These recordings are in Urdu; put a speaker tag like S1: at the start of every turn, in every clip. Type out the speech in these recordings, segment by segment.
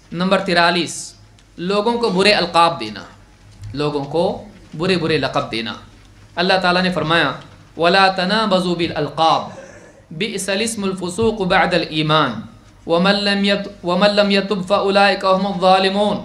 S1: نمبر 43، لوگوں کو برے القاب دینا، لوگوں کو برے برے لقب دینا۔ اللہ تعالیٰ نے فرمایا وَلَا تَنَابَزُوا بِالْأَلْقَابِ بِئْسَ الِاسْمُ الْفُسُوقُ بَعْدَ الْإِيمَانِ وَمَن لَّمْ يَتُبْ فَأُولَٰئِكَ هُمُ الظَّالِمُونَ۔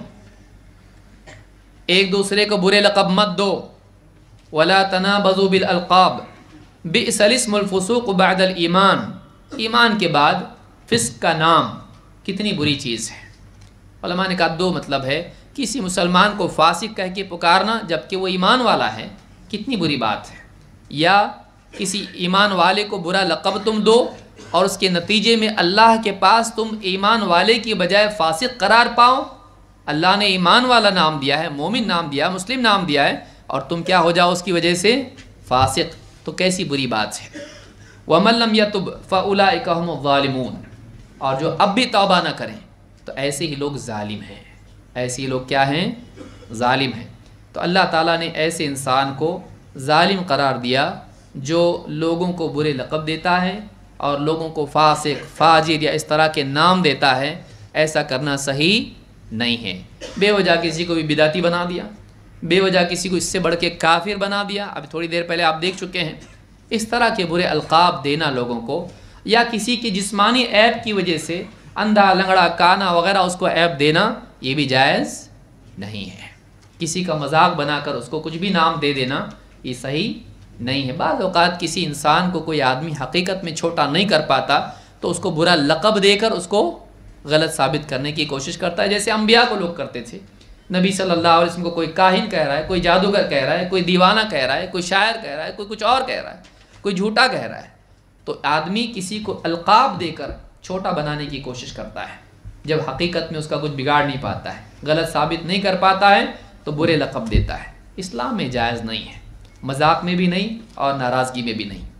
S1: ایک دوسرے کو برے لقب مت دو، وَلَا تَنَابَزُوا بِالْأَلْقَابِ بِئْسَ الِاسْمُ الْفُسُوقُ بَعْدَ الْإِيمَانِ، ایمان کے بعد فسق کا نام کتنی بری چیز ہے۔ علماء نے کہا دو مطلب ہے، کسی مسلمان کو فاسق کہہ کے پکارنا جبکہ وہ ایمان والا ہے، کتنی بری بات ہے، یا کسی ایمان والے کو برا لقب تم دو اور اس کے نتیجے میں اللہ کے پاس تم ایمان والے کی بجائے فاسق قرار پاؤ۔ اللہ نے ایمان والا نام دیا ہے، مومن نام دیا، مسلم نام دیا ہے، اور تم کیا ہو جاؤ اس کی وجہ سے فاسق، تو کیسی بری بات ہے۔ وَمَن لَّمْ يَتُبْ فَأُولَٰئِكَ هُمُ الظَّالِمُونَ، اور جو اب بھی توبہ نہ کریں تو ایسے ہی لوگ ظالم ہیں، ایسے ہی لوگ کیا ہیں؟ ظالم ہیں۔ تو اللہ تعالیٰ نے ایسے انسان کو ظالم قرار دیا جو لوگوں کو برے لقب دیتا ہے اور لوگوں کو فاسق، فاجر یا اس طرح کے نام دیتا ہے۔ ایسا کرنا صحیح نہیں ہے۔ بے وجہ کسی کو بھی بدعتی بنا دیا، بے وجہ کسی کو اس سے بڑھ کے کافر بنا دیا، ابھی تھوڑی دیر پہلے آپ دیکھ چکے ہیں۔ اس طرح کے برے القاب دینا لوگوں کو، یا کسی کی جسمانی عیب کی وجہ سے اندھا، لنگڑا، کانا وغیرہ اس کو عیب دینا، یہ بھی جائز نہیں ہے۔ کسی کا مذاق بنا کر اس کو کچھ بھی نام دے دینا، یہ صحیح نہیں ہے۔ بعض اوقات کسی انسان کو کوئی آدمی حقیقت میں چھوٹا نہیں کر پاتا تو اس کو برا لقب دے کر اس کو غلط ثابت کرنے کی کوشش کرتا ہے، جیسے انبیاء کو لوگ کرتے تھے۔ نبی صلی اللہ علیہ وسلم کو کوئی کاہن کہہ رہا ہے، کوئی جادوگر کہہ رہا ہے، کوئی دیوانہ کہہ رہا ہے، کوئی شاعر کہہ رہا ہے، کوئی کچھ اور کہہ رہا ہے، کوئی جھوٹا کہہ رہا ہے، تو آدمی کسی کو القاب دے کر چھوٹا بنانے کی کوشش کرتا ہے، جب حقیقت میں اس کا کچھ بگاڑ نہیں پاتا ہے، غلط ثابت نہیں کر پاتا ہے تو برے لقب دیتا ہے۔ اسلام میں جائز نہیں ہے، مذاق میں بھی نہیں اور ناراضگی میں بھی نہیں۔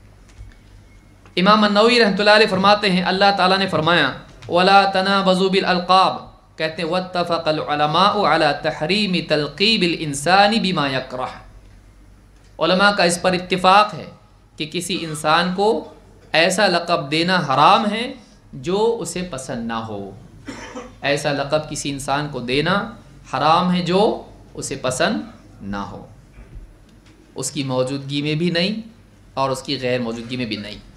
S1: امام النووی رحمۃ اللہ علیہ فرماتے ہیں، اللہ تعالیٰ نے فرمایا وَلَا تَنَابَزُوا بِالْأَلْقَابِ، کہتے ہیں وَاتَّفَقَ الْعُلَمَاءُ عَلَى تَحْرِيمِ تَلْقِيبِ الْإِنسَانِ بِمَا يَكْرَهُ، علماء کا اس پر اتفاق ہے کہ کسی انسان کو ایسا لقب دینا حرام ہے جو اسے پسند نہ ہو۔ ایسا لقب کسی انسان کو دینا حرام ہے جو اسے پسند نہ ہو، اس کی موجودگی میں بھی نہیں اور اس کی غیر موجودگی میں بھی نہیں۔